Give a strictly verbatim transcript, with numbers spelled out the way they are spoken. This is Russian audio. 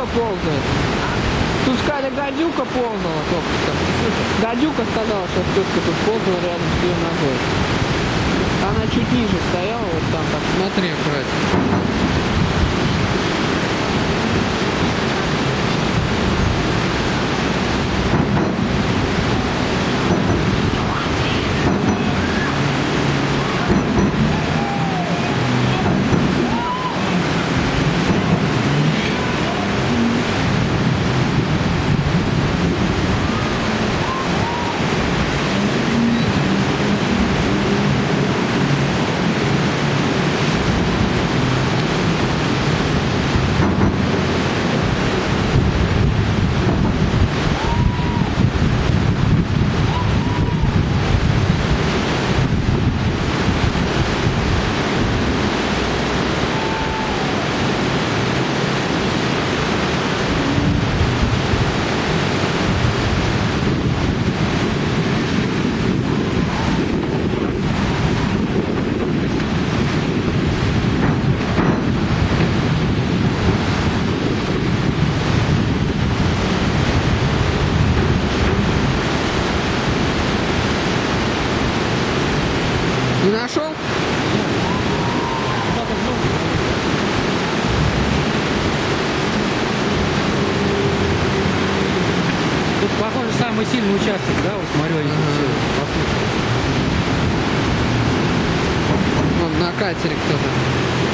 ползает. Тут сказали, гадюка ползала только что. Гадюка сказала, что тетка тут ползала рядом с ее ногой. Она чуть ниже стояла, вот там, так, смотри аккуратно. Не нашел? Тут, похоже, самый сильный участок, да? Вот смотрю, они Ага. Вон на катере кто-то.